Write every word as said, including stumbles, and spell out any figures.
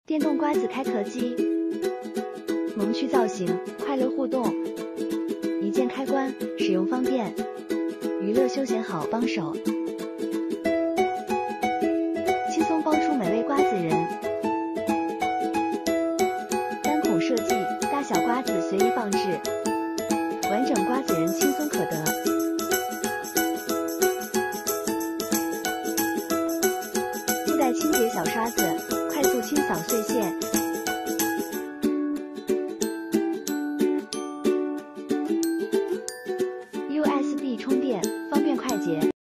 电动瓜子开壳机，萌趣造型，快乐互动，一键开关，使用方便，娱乐休闲好帮手，轻松包出美味瓜子仁。单孔设计，大小瓜子随意放置，完整瓜子仁轻松